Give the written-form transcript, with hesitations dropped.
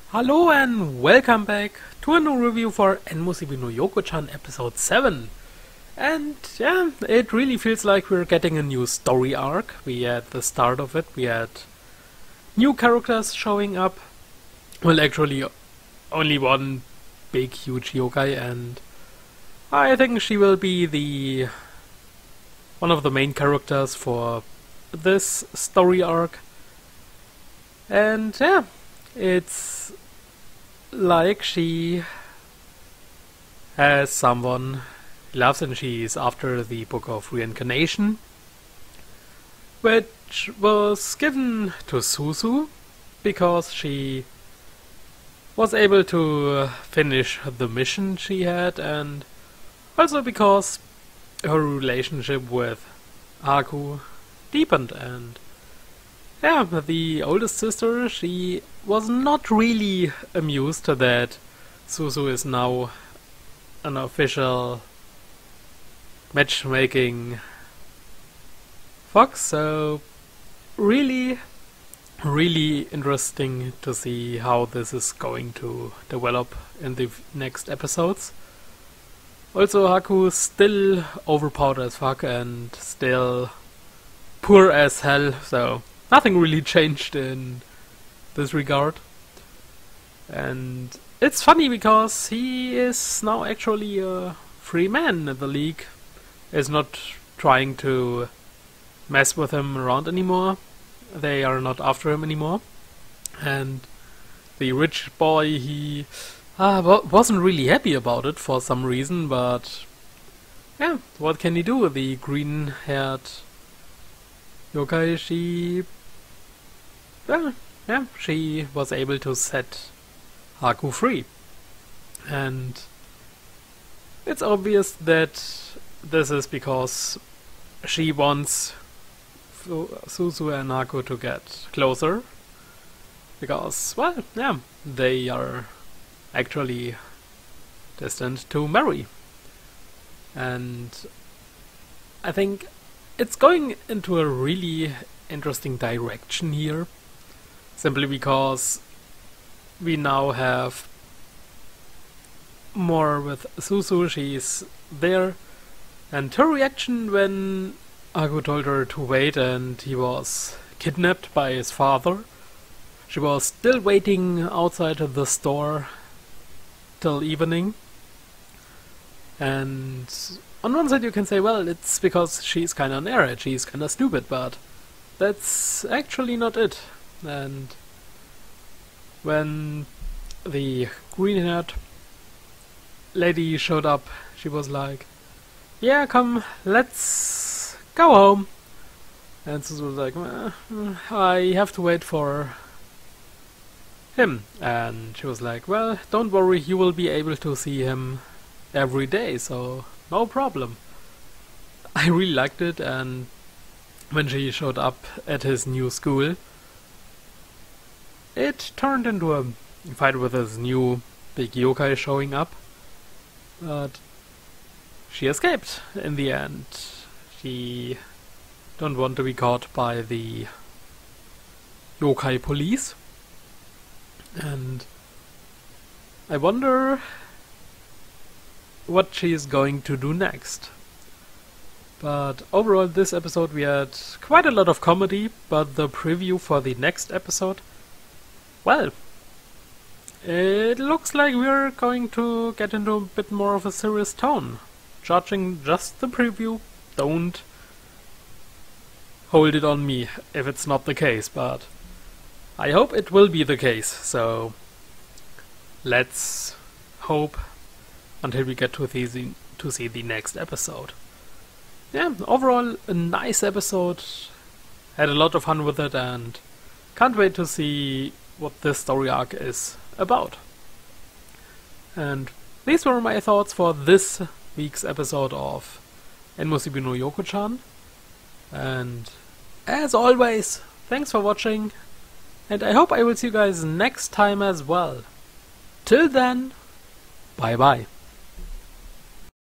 Hello and welcome back to a new review for Enmusibi no Yoko-chan episode 7. And yeah, it really feels like we're getting a new story arc. We had the start of it, we had new characters showing up. Well, actually only one big huge yokai, and I think she will be one of the main characters for this story arc. And yeah, it's like she has someone she loves, and she's after the Book of Reincarnation, which was given to Suzu because she was able to finish the mission she had, and also because her relationship with Haku deepened. And yeah, the oldest sister, she was not really amused that Suzu is now an official matchmaking fox, so really interesting to see how this is going to develop in the next episodes. Also, Haku still overpowered as fuck and still poor as hell, so nothing really changed in this regard. And it's funny because he is now actually a free man. The League is not trying to mess with him around anymore. They are not after him anymore. And the rich boy, he wasn't really happy about it for some reason, but yeah, what can he do? The green-haired yokai, she was able to set Haku free. And it's obvious that this is because she wants Suzu and Haku to get closer. Because, well, yeah, they are actually destined to marry. And I think it's going into a really interesting direction here, simply because we now have more with Suzu. She's there, and her reaction when Haku told her to wait and he was kidnapped by his father. She was still waiting outside of the store till evening, and on one side you can say, well, it's because she's kinda on edge, she's kinda stupid, but that's actually not it. And when the green-haired lady showed up, she was like, yeah, come, let's go home. And Suzu was like, I have to wait for him. And she was like, well, don't worry, you will be able to see him every day, so no problem. I really liked it. And when she showed up at his new school, it turned into a fight with his new big yokai showing up, but she escaped in the end. She don't want to be caught by the yokai police, and I wonder what she is going to do next. But overall, this episode we had quite a lot of comedy, but the preview for the next episode, well, it looks like we're going to get into a bit more of a serious tone. Judging just the preview, don't hold it on me if it's not the case, but I hope it will be the case, so let's hope until we get to see the next episode. Yeah, overall a nice episode, had a lot of fun with it, and can't wait to see what this story arc is about. And these were my thoughts for this week's episode of Enmusibi no Yoko-chan. And as always, thanks for watching, and I hope I will see you guys next time as well. Till then, bye bye.